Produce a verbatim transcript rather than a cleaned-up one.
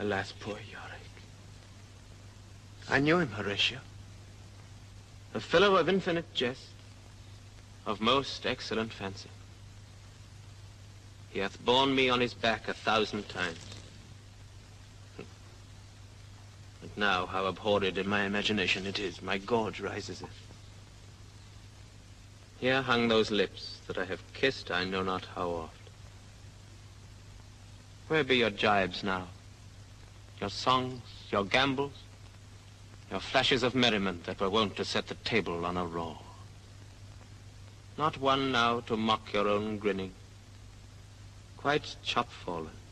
Alas, poor Yorick. I knew him, Horatio. A fellow of infinite jest, of most excellent fancy. He hath borne me on his back a thousand times. And now, how abhorred in my imagination it is, my gorge rises it. Here hung those lips that I have kissed I know not how oft. Where be your jibes now? Your songs, your gambols, your flashes of merriment that were wont to set the table on a roar? Not one now to mock your own grinning, quite chop-fallen.